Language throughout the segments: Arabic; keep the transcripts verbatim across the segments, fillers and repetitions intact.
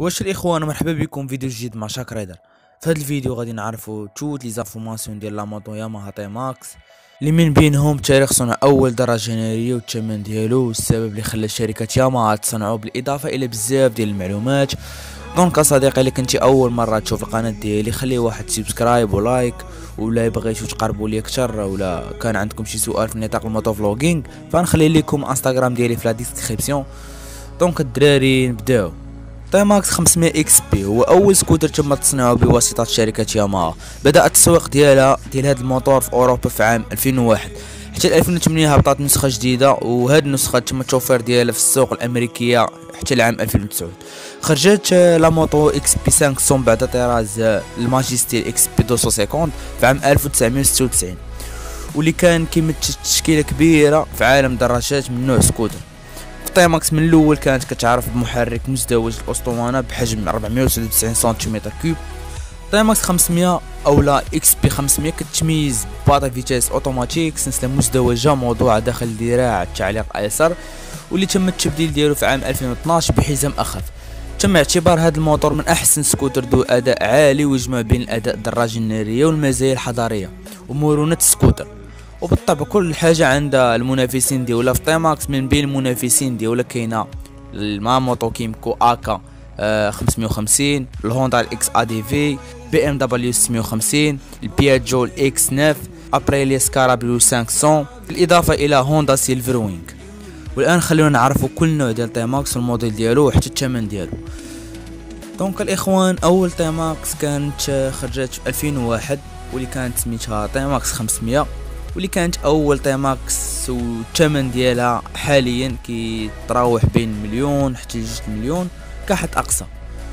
واش الاخوان، مرحبا بكم فيديو جديد مع شاك رايدر. في هذا الفيديو غادي نعرفوا توت لي زانفورماسيون ديال لا موطو ياماها تاي ماكس، اللي من بينهم تاريخ صنع اول دراجه ناريه والثمن ديالو والسبب اللي خلى شركه ياماها تصنعو، بالاضافه الى بزاف ديال المعلومات. دونك اصديقي، اللي كنتي اول مره تشوف القناه ديالي خلي واحد سبسكرايب ولايك، ولا بغيتو تقربوا لي اكثر ولا كان عندكم شي سؤال في نطاق الموتو فلوغينغ فنخلي لكم انستغرام ديالي في لا ديسكريبسيون. دونك الدراري نبداو. تاي ماكس خمسمية اكس بي هو اول سكوتر تم تصنيعه بواسطه شركه ياماها. بدا التسويق ديالها ديال هذا الموتور في اوروبا في عام ألفين وواحد، حتى ألفين وثمانية هبطت نسخه جديده، وهذه النسخه تم التوفير ديالها في السوق الامريكيه حتى العام ألفين وتسعة. خرجت لا موتو اكس بي خمسمية بعد طراز الماجستير اكس بي مئتين وخمسين في عام ألف وتسعمية وستة وتسعين، واللي كان كيمثل تشكيله كبيره في عالم الدراجات من نوع سكوتر. تاي ماكس من الاول كانت كتعرف بمحرك مزدوج الاسطوانه بحجم أربعمية وتسعة وتسعين سنتيمتر كوب. تاي ماكس خمسمية او لا اكس بي خمسمية كتميز باطي فيتاس اوتوماتيك سلسله مزدوجه موضوعه داخل ذراع التعليق الايسر، واللي تم التبديل ديالو في عام ألفين واثناش بحزام اخف. تم اعتبار هذا الموتور من احسن سكوتر ذو اداء عالي ويجمع بين الاداء الدراجه الناريه والمزايا الحضاريه ومرونه السكوتر. وبالطبع كل حاجه عند المنافسين ديالها. في تاي ماكس من بين المنافسين ديالها كاينه الماموتو كيمكو اكا آه خمسمية وخمسين، الهوندا الاكس ا دي في، بي ام دبليو ستمية وخمسين، البياجو الاكس تسعة، ابريلي سكارابيو خمسمية، بالاضافه الى هوندا سيلفر وينغ. والان خلونا نعرفوا كل نوع ديال تاي ماكس والموديل ديالو وحتى الثمن ديالو. دونك الاخوان، اول تاي ماكس كانت خرجت في ألفين وواحد واللي كانت سميتها تاي ماكس خمسمية، واللي كانت اول تاي ماكس، والثمن ديالها حاليا كيتراوح بين مليون حتى لجوج مليون كحد اقصى.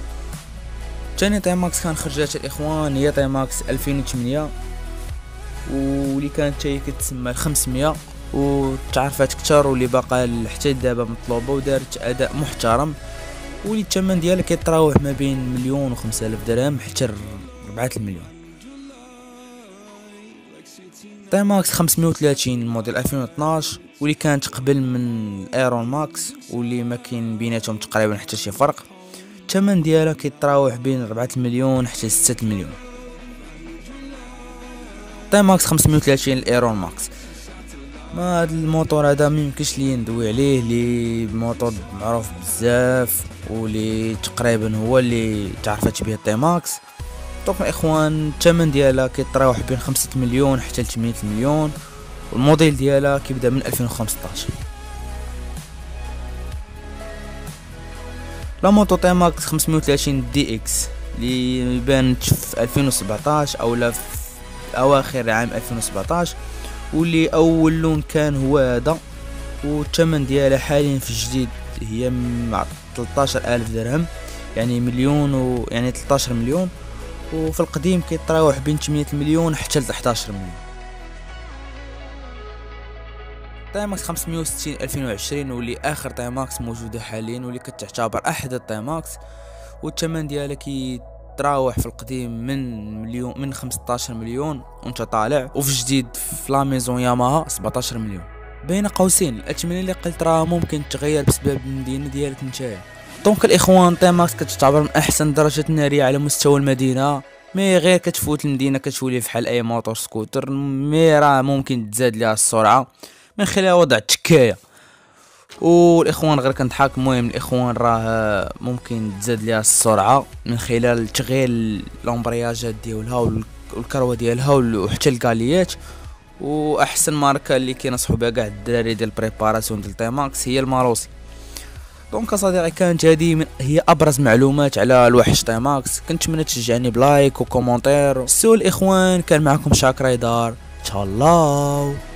ثاني تاي ماكس كان خرجت الاخوان هي تاي ماكس ألفين وثمانية، واللي كانت هي كتسمى خمسمية وتعرفات كثر، واللي باقا حتى دابا مطلوبه ودارت اداء محترم، واللي الثمن ديالها كيتراوح ما بين مليون وخمسة آلاف درهم حتى ربعة المليون. تاي ماكس خمسمية وثلاثين موديل ألفين واثناش، واللي كانت قبل من الايرون ماكس، واللي ما كاين بيناتهم تقريبا حتى شي فرق. الثمن ديالها كيتراوح بين ربعة المليون حتى ستة المليون. تاي ماكس خمسمية وثلاثين الايرون ماكس، ما هاد الموتور هذا ميمكنش لي ندوي عليه، لي موتور معروف بزاف واللي تقريبا هو اللي تعرفت به تاي ماكس. دونك الاخوان، الثمن ديالها كيتراوح بين خمسة مليون حتى ثمانية مليون، والموديل ديالها كيبدا من ألفين وخمسطاش. لا موتو تاي ماكس خمسمية وثلاثين دي اكس اللي بانت في ألفين وسبعطاش او لا في اواخر عام ألفين وسبعطاش، واللي اول لون كان هو هذا، والثمن ديالها حاليا في الجديد هي مع ثلاثطاش ألف درهم، يعني مليون و يعني ثلاثطاش مليون، وفي القديم كيتراوح بين ثمانية مليون حتى ل إحداش مليون. تاي ماكس خمسمية وستين ألفين وعشرين واللي اخر تاي ماكس موجوده حاليا، واللي كتعتبر احد التاي ماكس، والثمن ديالها كيتراوح في القديم من مليون من خمسطاش مليون وانت طالع، وفي الجديد في لا ميزون ياماها سبعطاش مليون. بين قوسين الاثمنه اللي قلت راه ممكن تغير بسبب المدينه ديالك نتايا. دونك الاخوان، تاي ماكس كتعتبر من احسن الدراجات الناريه على مستوى المدينه، مي غير كتفوت المدينه كتولي فحال اي موتور سكوتر، مي راه ممكن تزاد ليها السرعه من خلال وضع التكايه. والاخوان غير كنضحك، المهم الاخوان راه ممكن تزاد ليها السرعه من خلال تغيير الامبرياجات ديالها والكروه ديالها وحتى الكاليات. واحسن ماركه اللي كينصحوا بها كاع الدراري ديال البريباراسيون ديال تاي ماكس هي الماروسي. دونك صديقي، كانت هذه من هي ابرز معلومات على الوحش تاي ماكس. كنتمنى تشجعني بلايك وكومونتير. سو الاخوان، كان معكم شاك رايدر، تشالله.